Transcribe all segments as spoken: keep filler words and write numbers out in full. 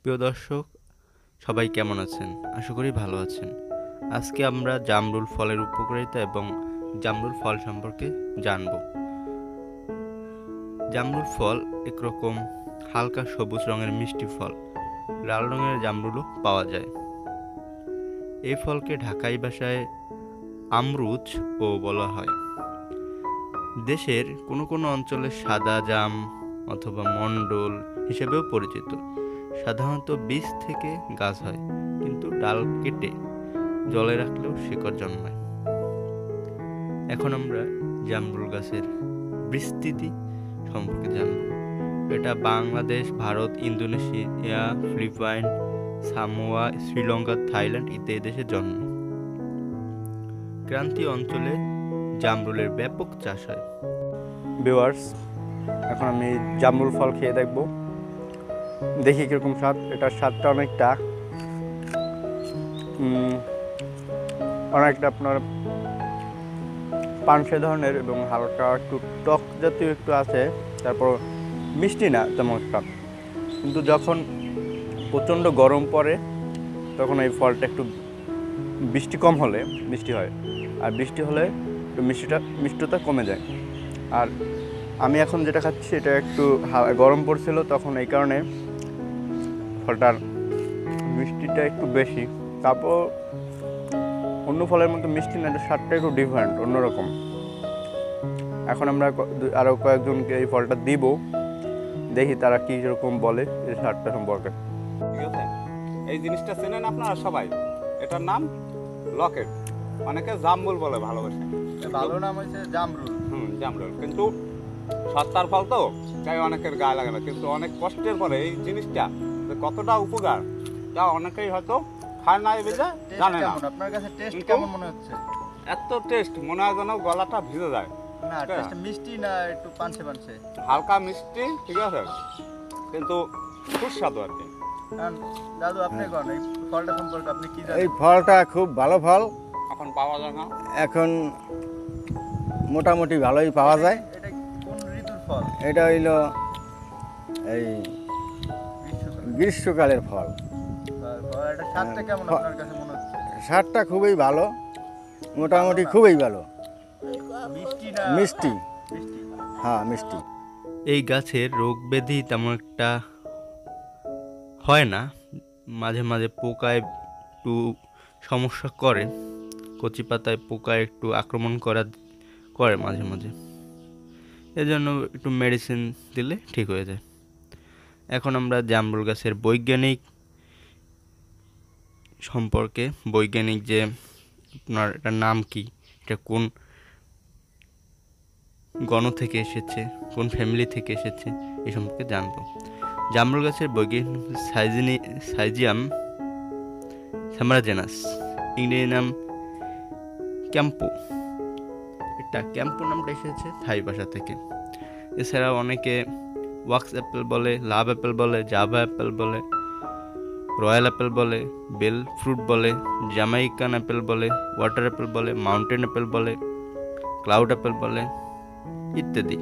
প্রিয় দর্শক, সবাই কেমন আছেন? আশা করি ভালো আছেন। আজকে আমরা জামরুল ফলের উপকারিতা এবং জামরুল ফল সম্পর্কে জানব। জামরুল ফল একরকম হালকা সবুজ রঙের মিষ্টি ফল। লাল রঙের জামরুলও পাওয়া যায়। এই ফলকে ঢাকাই ভাষায় আমরুচও বলা হয়। দেশের কোনো কোনো অঞ্চলে সাদা জাম অথবা মণ্ডল হিসেবেও পরিচিত। সাধারণত বীজ থেকে গাছ হয়, কিন্তু ডাল কেটে জলে রাখলেও শিকড় জন্মায়। এখন আমরা জামরুল গাছের বিস্তৃতি সম্পর্কে জানব। এটা Bangladesh, Bharat, Indonesia, Philippines, Samoa, Sri Lanka, Thailand ইত্যাদি দেশে জন্মে। ক্রান্তীয় অঞ্চলে জামরুলের ব্যাপক চাষ হয়। ভিউয়ার্স, এখন আমি জামরুল ফল খেয়ে দেখব, দেখি কীরকম স্বাদ। এটার স্বাদটা অনেকটা অনেকটা আপনার পানসে ধরনের এবং হালকা একটু টক জাতীয় একটু আছে। তারপর মিষ্টি না তেমন একটা, কিন্তু যখন প্রচণ্ড গরম পড়ে তখন এই ফলটা একটু বৃষ্টি কম হলে মিষ্টি হয়, আর বৃষ্টি হলে একটু মিষ্টিটা মিষ্টতা কমে যায়। আর আমি এখন যেটা খাচ্ছি এটা একটু গরম পড়ছিল, তখন এই কারণে ফলটার মিষ্টিটা একটু বেশি। তারপর অন্য ফলের মতো মিষ্টি না, এটা স্বাদটা একটু ডিফারেন্ট, অন্যরকম। এখন আমরা আরও কয়েকজনকে এই ফলটা দিব, দেখি তারা কী রকম বলে এই স্বাদটা সম্পর্কে। ঠিক আছে, এই জিনিসটা চেনেন আপনারা সবাই, এটার নাম লকেট, অনেকে জামরুল বলে ভালোবাসে। ভালো নাম হচ্ছে জামরুল। হুম জামরুল, কিন্তু সস্তার ফল তো তাই অনেকের গায়ে লাগে না, কিন্তু অনেক কষ্টের পরে এই জিনিসটা যে কতটা উপকার তা অনেকেই হয়তো খায় না, এই বেজে জানে না। আপনার কাছে টেস্ট কেমন মনে হচ্ছে? এত টেস্ট মনে হয় যেন গলাটা ভিজে যায়। না, টেস্ট মিষ্টি না, একটু পানসে পানসে, হালকা মিষ্টি, ঠিক আছে, কিন্তু সুস্বাদু আর কি। দাদু আপনি কোন এই ফলটা সম্পর্কে আপনি কি জানেন? এই ফলটা খুব ভালো ফল, এখন পাওয়া যায় না, এখন মোটামুটি ভালোই পাওয়া যায়। এটা কোন ঋতুর ফল? এটা হইল এই গ্রীষ্মকালের ফল। এটা স্বাদটা কেমন আপনার কাছে মনে হচ্ছে? স্বাদটা খুবই ভালো, মোটামুটি খুবই ভালো। মিষ্টি না? মিষ্টি, মিষ্টি, হ্যাঁ মিষ্টি। এই গাছের রোগ ব্যাধি তেমন একটা হয় না। মাঝে মাঝে পোকায় একটু সমস্যা করে, কচি পাতায় পোকা একটু আক্রমণ করা করে মাঝে মাঝে, এজন্য একটু মেডিসিন দিলে ঠিক হয়ে যায়। এখন আমরা জামরুল গাছের বৈজ্ঞানিক সম্পর্কে, বৈজ্ঞানিক যে আপনার এটার নাম কি, এটা কোন গণ থেকে এসেছে, কোন ফ্যামিলি থেকে এসেছে, এই সম্পর্কে জানবো। জামরুল গাছের বৈজ্ঞানিক সাইজিনি সাইজিয়াম স্যামারাজেনাস, ইংরেজি নাম ক্যাম্পো। এটা ক্যাম্পো নামটা এসেছে থাই ভাষা থেকে। এছাড়াও অনেকে ওয়াক্স অ্যাপেল বলে, লাভ অ্যাপেল বলে, জাভা অ্যাপেল বলে, রয়্যাল অ্যাপেল বলে, বেল ফ্রুট বলে, জামাইকান অ্যাপেল বলে, ওয়াটার অ্যাপেল বলে, মাউন্টেন অ্যাপেল বলে, ক্লাউড অ্যাপেল বলে ইত্যাদি।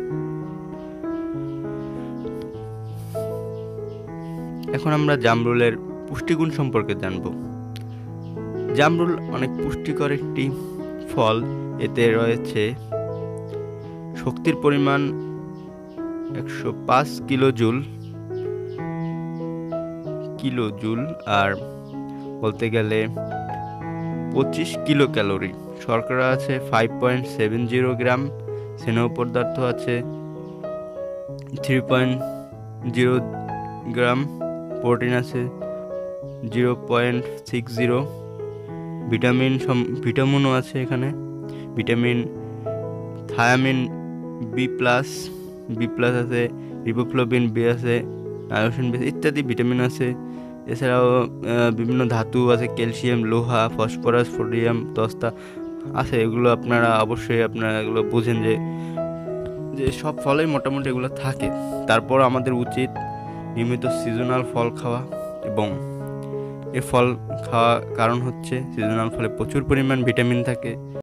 এখন আমরা জামরুলের পুষ্টিগুণ সম্পর্কে জানব। জামরুল অনেক পুষ্টিকর একটি ফল। এতে রয়েছে শক্তির পরিমাণ একশো পাঁচ কিলো জুল কিলো জুল আর বলতে গেলে পঁচিশ কিলো ক্যালোরি। শর্করা আছে five point seven zero gram, স্নেহ পদার্থ আছে three point zero gram, protein আছে zero point six zero, vitamin ভিটামিনও আছে এখানে, vitamin thiamine B plus B plus আছে, রিবোফ্লোবিন বি আছে, নায়োসিন বি ইত্যাদি ভিটামিন আছে। এছাড়াও বিভিন্ন ধাতু আছে, ক্যালসিয়াম, লোহা, ফসফরাস, সোডিয়াম, দস্তা আছে। এগুলো আপনারা অবশ্যই আপনারা এগুলো বুঝেন যে যে সব ফলেই মোটামুটি এগুলো থাকে। তারপর আমাদের উচিত নিয়মিত সিজনাল ফল খাওয়া, এবং এ ফল খাওয়া কারণ হচ্ছে সিজনাল ফলে প্রচুর পরিমাণ ভিটামিন থাকে।